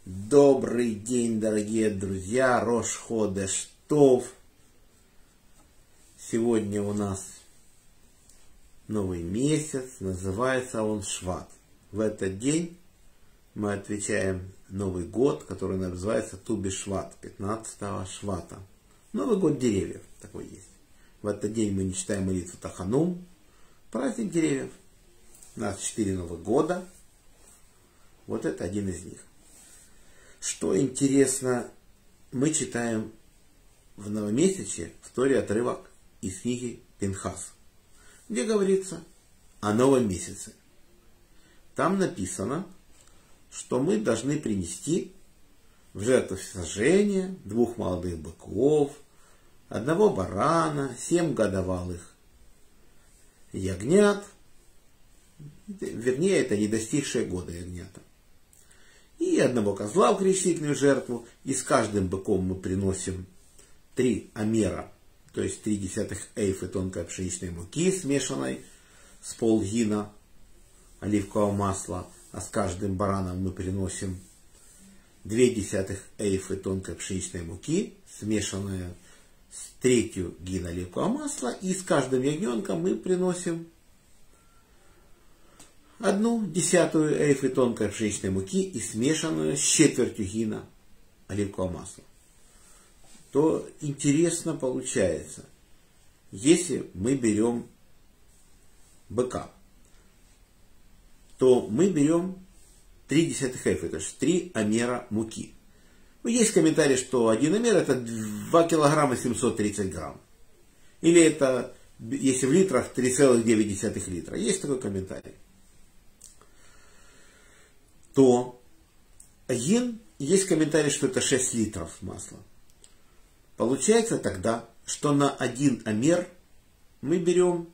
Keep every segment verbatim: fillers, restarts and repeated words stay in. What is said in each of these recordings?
Добрый день, дорогие друзья, Рош ходеш тов. Сегодня у нас новый месяц, называется он Шват. В этот день мы отвечаем Новый год, который называется Туби Шват, пятнадцатого Швата. Новый год деревьев такой есть. В этот день мы не читаем молитву Таханум, праздник деревьев. У нас четыре Новых года. Вот это один из них. Что интересно, мы читаем в новомесячье в Торе отрывок из книги Пинхас, где говорится о новом месяце. Там написано, что мы должны принести в жертву всесожжения двух молодых быков, одного барана, семь годовалых ягнят, вернее, это не достигшие года ягнята, и одного козла в крещительную жертву, и с каждым быком мы приносим три амера, то есть три десятых эйфы тонкой пшеничной муки, смешанной с полгина оливкового масла, а с каждым бараном мы приносим две десятых эйфы тонкой пшеничной муки, смешанная с третью гин оливкового масла, и с каждым ягненком мы приносим одну десятую эйфы тонкой пшеничной муки и смешанную с четвертью гина оливкового масла. То интересно получается, если мы берем быка, то мы берем три десятых эйфы, то есть три амера муки. Есть комментарий, что один амер это два килограмма семьсот тридцать грамм. Или это, если в литрах, три целых девять десятых литра. Есть такой комментарий. То один, есть комментарий, что это шесть литров масла. Получается тогда, что на один амер мы берем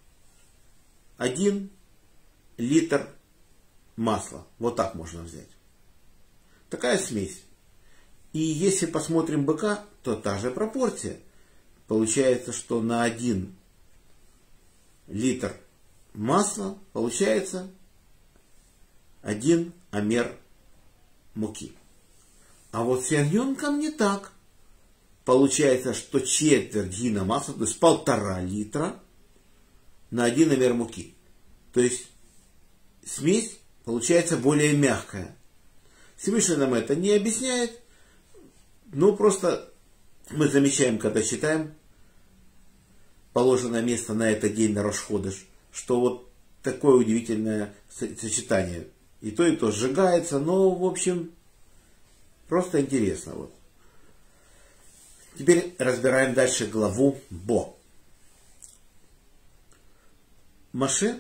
один литр масла. Вот так можно взять. Такая смесь. И если посмотрим быка, то та же пропорция. Получается, что на один литр масла получается один амер муки. А вот с ягненком не так. Получается, что четверть гина масла, то есть полтора литра на один амер муки. То есть смесь получается более мягкая. Всевышний нам это не объясняет. Ну, просто мы замечаем, когда читаем положенное место на этот день на Рош ходеш, что вот такое удивительное сочетание. И то, и то сжигается, но, в общем, просто интересно. Вот. Теперь разбираем дальше главу Бо. Моше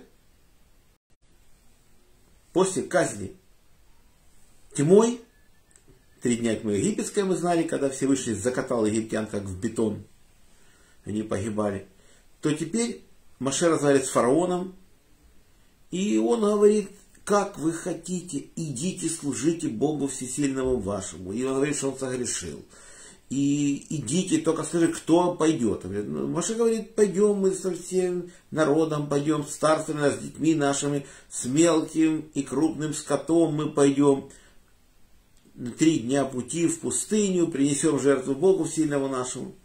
после казни тьмой, три дня тьмы египетской мы знали, когда Всевышний закатал египтян как в бетон, они погибали, то теперь Моше разговаривает с фараоном, и он говорит: как вы хотите, идите служите Богу Всесильному вашему. И он говорит, что он согрешил. И идите, только скажи, кто пойдет. Моше говорит: пойдем мы со всем народом, пойдем с старцами, с детьми нашими, с мелким и крупным скотом мы пойдем. Три дня пути в пустыню, принесем жертву Богу Всесильному нашему.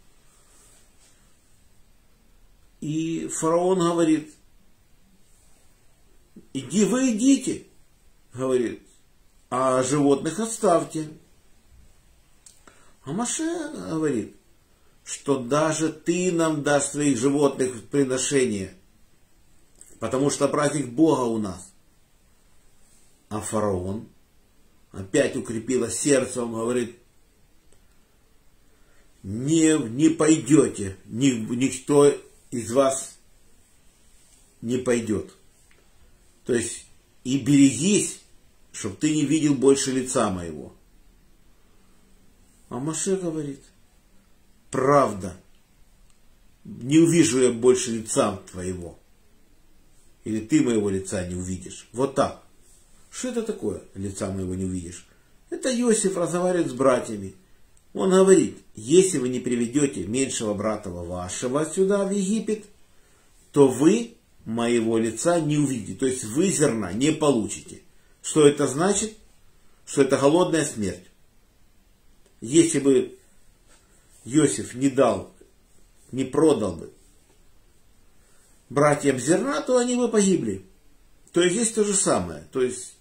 И фараон говорит: иди вы идите, говорит, а животных оставьте. А Моше говорит, что даже ты нам дашь своих животных в приношение, потому что праздник Бога у нас. А фараон опять укрепило сердце, он говорит: не, не пойдете, ни, никто из вас не пойдет. То есть, и берегись, чтобы ты не видел больше лица моего. А Моше говорит: правда, не увижу я больше лица твоего. Или ты моего лица не увидишь. Вот так. Что это такое, лица моего не увидишь? Это Иосиф разговаривает с братьями. Он говорит: если вы не приведете меньшего брата вашего сюда, в Египет, то вы моего лица не увидите. То есть вы зерна не получите. Что это значит? что это голодная смерть. Если бы Иосиф не дал, не продал бы братьям зерна, то они бы погибли. То есть здесь то же самое. То есть,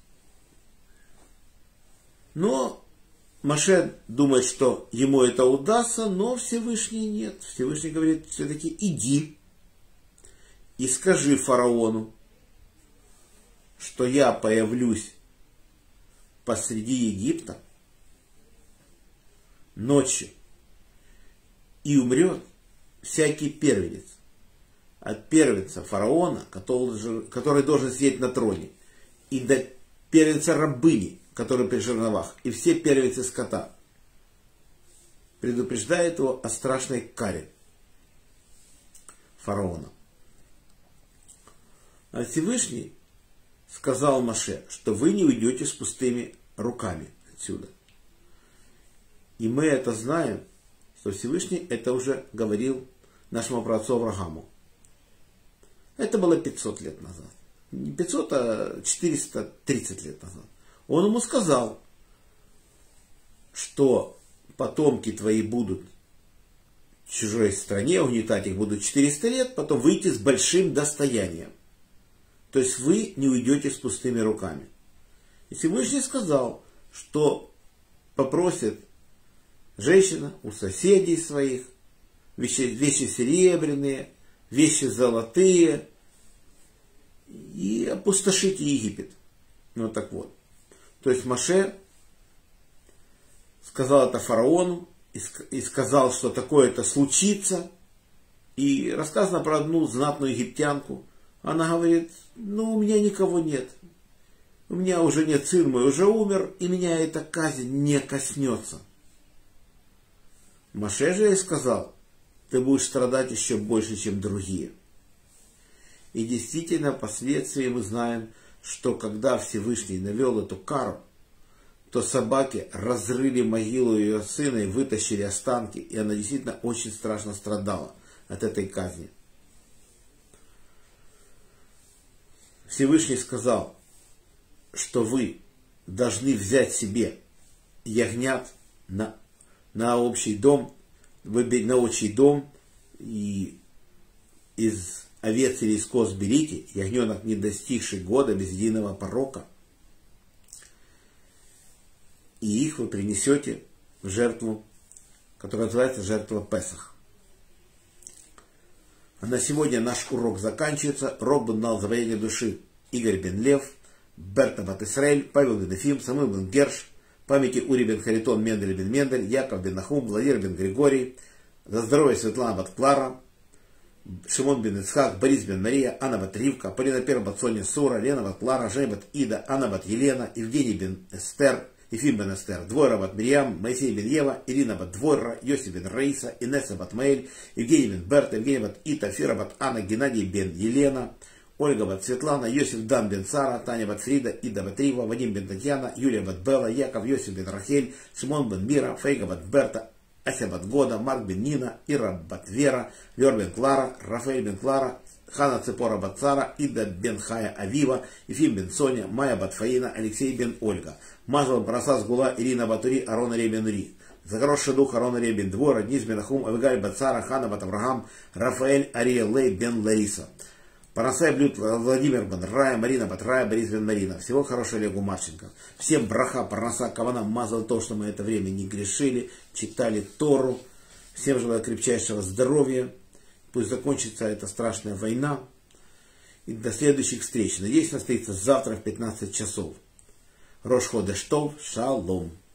но Моше думает, что ему это удастся, но Всевышний нет. Всевышний говорит, все-таки иди и скажи фараону, что я появлюсь посреди Египта ночью, и умрет всякий первенец от первенца фараона, который, который должен сидеть на троне, и до первенца рабыни, который при жерновах, и все первенцы скота. Предупреждает его о страшной каре фараона. А Всевышний сказал Моше, что вы не уйдете с пустыми руками отсюда. И мы это знаем, что Всевышний это уже говорил нашему праотцу Аврааму. Это было пятьсот лет назад. Не пятьсот, а четыреста тридцать лет назад. Он ему сказал, что потомки твои будут в чужой стране, угнетать их будут четыреста лет, потом выйти с большим достоянием. То есть вы не уйдете с пустыми руками. И Всевышний сказал, что попросит женщина у соседей своих вещи, вещи серебряные, вещи золотые, и опустошите Египет. Вот так вот. То есть Моше сказал это фараону, и сказал, что такое-то случится. И рассказано про одну знатную египтянку. Она говорит, ну у меня никого нет. У меня уже нет, сын мой уже умер, и меня эта казнь не коснется. Моше же ей сказал, ты будешь страдать еще больше, чем другие. И действительно, впоследствии мы знаем, что когда Всевышний навел эту кару, то собаки разрыли могилу ее сына и вытащили останки, и она действительно очень страшно страдала от этой казни. Всевышний сказал, что вы должны взять себе ягнят на, на общий дом, на общий дом, и из овец или из коз берите, ягненок, не достигший года, без единого порока, и их вы принесете в жертву, которая называется жертва Песах. А на сегодня наш урок заканчивается. Урок был на завоевание души Игорь бен Лев, Берта бат Исраэль, Павел бен Ефим, Самуил бен Герш, памяти Ури бен Харитон, Мендель бен Мендель, Яков бен Нахум, Владимир бен Григорий, за здоровье Светлана бат Клара, Шимон бен Ицхак, Борис бен Мария, Анна бат Ривка, Полина Пер бат Соня Сура, Лена бат Клара, Жень бат Ида, Анна бат Елена, Евгений бен Эстер, Ефим бен Эстер, Двойра бат Мирьям, Моисей бен Ева, Ирина бат Двойра, Йосиф бен Раиса, Инесса бат Маэль, Евгений бен Берта, Евгений бат Ита, Фира бат Анна, Геннадий бен Елена, Ольга бат Светлана, Йосиф Дан бен Сара, Таня бат Фрида, Ида бат Рива, Вадим бен Татьяна, Юлия бат Белла, Яков, Йосиф бен Рахель, Шимон бен Мира, Фейга бат Берта, Ася бат Года, Марк бен Нина, Ира бат Вера, Лер бен Клара, Рафаэль бен Клара, Хана Цепора бат Сара, Ида бен Хая Авива, Ефим бен Соня, Майя бат Фаина, Алексей бен Ольга, Мазал Браса Сгула, Ирина Батури, Арон Ари бен Ри, за хороший дух Арон Ари бен Двора, Низ бен Ахум, Авигаль бат Сара, Хана бат Авраам, Рафаэль Ария Лей бен Лариса, Парасай блюд Владимир бен Рая, Марина бат Рая, Борис бен Марина. Всего хорошего Олегу Марченко. Всем браха, парнаса, кавана, мазал то, что мы это время не грешили, читали Тору. Всем желаю крепчайшего здоровья. Пусть закончится эта страшная война. И до следующих встреч. Надеюсь, она состоится завтра в пятнадцать часов. Рош ходеш тов, шалом.